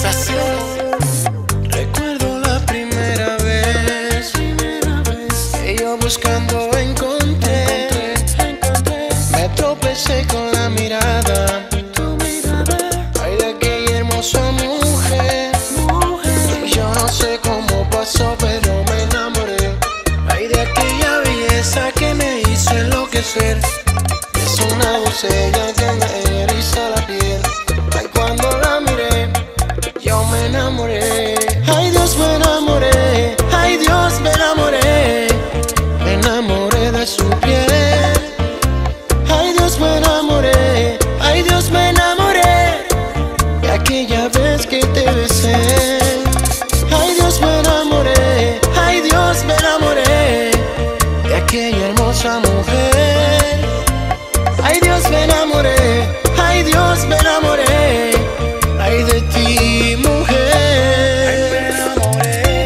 sensación. Recuerdo la primera vez que yo buscando encontré. Me tropecé con la mirada, ay, de aquella hermosa mujer. Yo no sé cómo pasó, pero me enamoré, ay, de aquella belleza que me hizo enloquecer. Es una doncella que me eriza la piel, ay, cuando la miré yo me enamoré. Ay, Dios, me enamoré. Ay, Dios, me enamoré. Me enamoré de su piel. Ay, Dios, me enamoré. Ay, Dios, me enamoré de aquella vez que te besé. Ay, Dios, me enamoré. Ay, Dios, me enamoré de aquella hermosa mujer. Ay, Dios, me enamoré. Ay, Dios, me enamoré. Ay, de ti, mujer. Ay, me enamoré.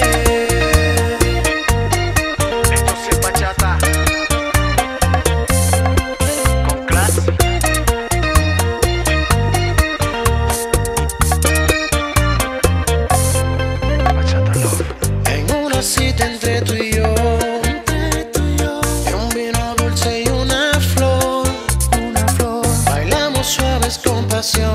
Esto sí es bachata con clase. Bachata love. En una cita entre tú y yo, de un vino dulce y una flor, bailamos suaves con pasión,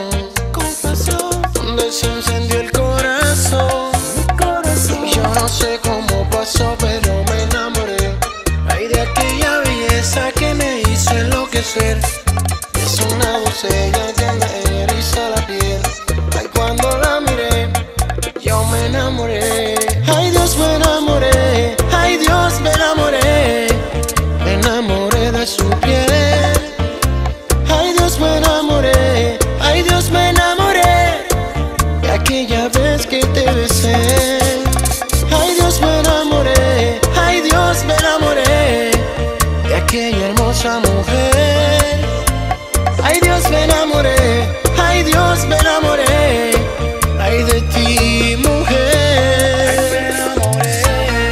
donde se encendió el corazón. Yo no sé cómo pasó, pero me enamoré, ay, de aquella belleza que me hizo enloquecer. Es una doncella que me eriza la piel, ay, cuando la miré yo me enamoré. Ay, Dios, me enamoré. Ay, Dios, me enamoré. Me enamoré de su piel. Ay, Dios, me enamoré. Ay, Dios, me enamoré de aquella vez que te besé. Ay, Dios, me enamoré. Ay, Dios, me enamoré de aquella hermosa mujer. Ay, Dios, me enamoré. Ay, Dios, me enamoré. Ay, de ti, mujer. Ay, me enamoré.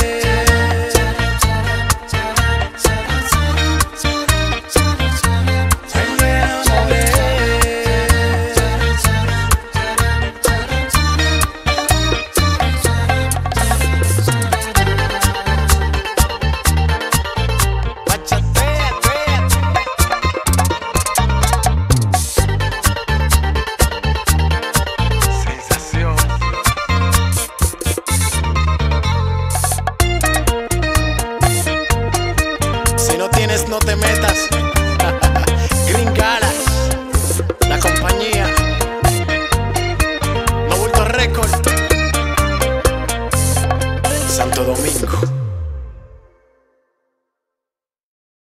Ay, me enamoré. Bachatea, sensación. Si no tienes, no te metas. Green Galas, la compañía. No Bulto Record, Santo Domingo.